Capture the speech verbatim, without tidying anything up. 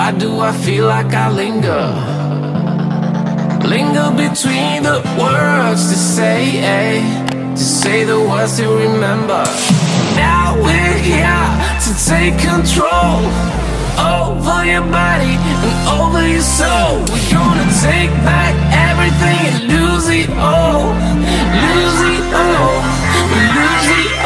Why do I feel like I linger? Linger between the words to say, eh? To say the words to remember. Now we're here to take control over your body and over your soul. We're gonna take back everything and lose it all. Lose it all. Lose it all.